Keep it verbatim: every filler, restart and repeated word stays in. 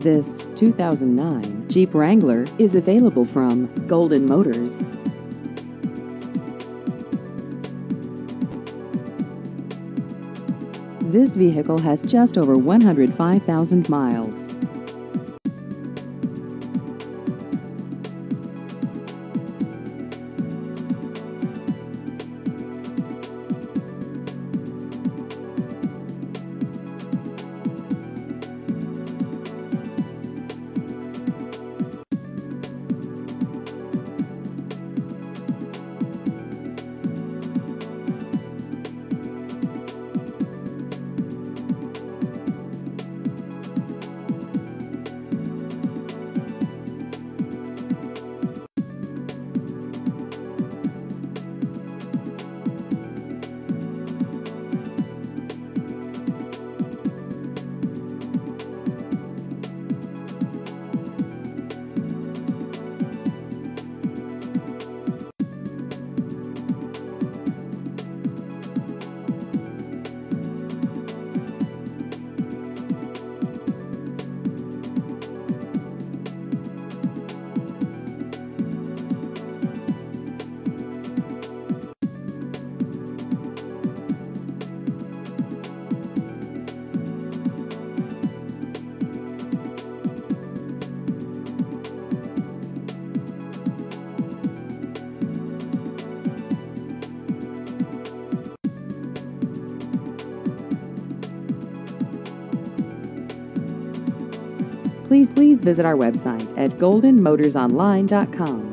This two thousand nine Jeep Wrangler is available from Golden Motors. This vehicle has just over one hundred five thousand miles. Please, please visit our website at golden motors online dot com.